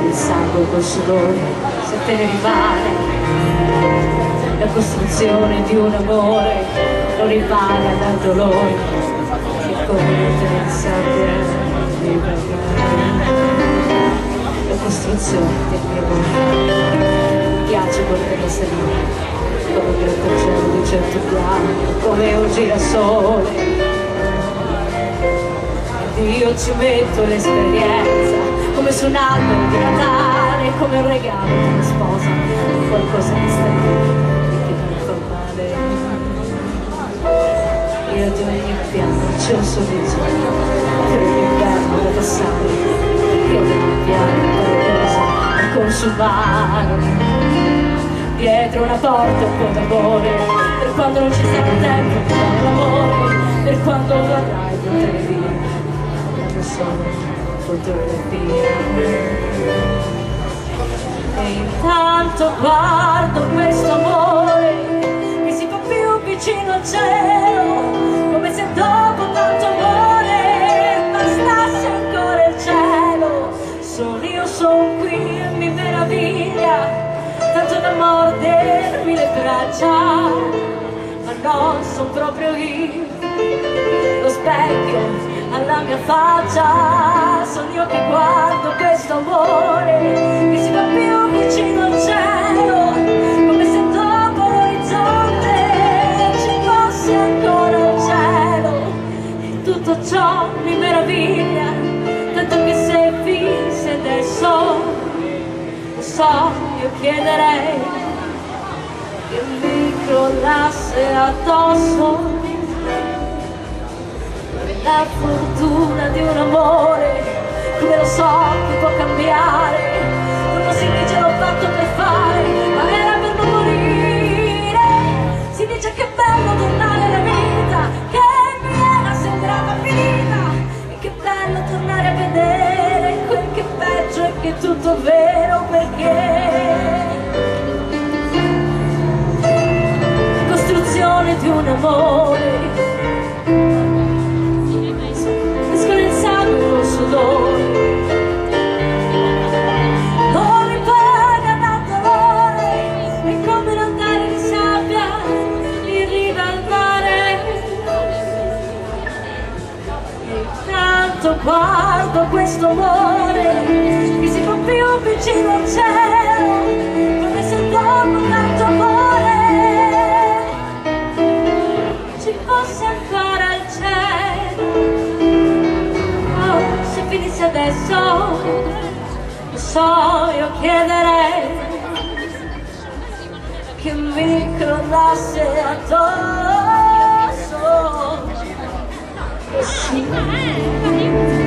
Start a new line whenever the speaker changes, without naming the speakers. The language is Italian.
il sangue col sudore, se te ne rimane la costruzione di un amore, non ripaga dal dolore che come te sappia la costruzione del mio amore. Mi piace quando salire come un grattacielo di 100 piani, come un girasole. Io ci metto l'esperienza, come su un albero di Natale, come un regalo di una sposa, qualcosa di strano e che non fa male. Io di ogni piano c'è un sorriso, per un inverno da passare, io di ogni piano qualcosa da consumare. Dietro una porta un po' d'amore, per quando non ci sarà tempo di fare l'amore, per quando vorrai poter via, non solo fotografia. E intanto guardo questo amore che si fa più vicino al cielo, come se dopo tanto amore bastasse ancora il cielo. Solo io sono qui e mi meraviglia tanto da mordermi le braccia, ma non sono proprio io lo specchio alla mia faccia. Sono io che guardo questo amore che si fa più vicino al cielo, come se dopo l'orizzonte ci fosse ancora il cielo. E tutto ciò mi meraviglia, tanto che se finisse adesso, lo so, io chiederei che mi crollasse addosso la fortuna di un amore, come lo so che può cambiare, quando si dice l'ho fatto per fare, ma era per non morire. Si dice che è bello tornare alla vita, che mi era sembrata finita, e che bello tornare a vedere quel che è peggio e che è tutto vero, perché costruzione di un amore mescola il sangue col sudore, non ripaga dal dolore, è come un andare di sabbia in riva al mare. E tanto guardo questo amore che si fa più vicino al cielo, come se dopo tanto amore ci fosse ancora il cielo. Oh, se finisse adesso, lo so, io chiederei che mi crollasse addosso. Sì.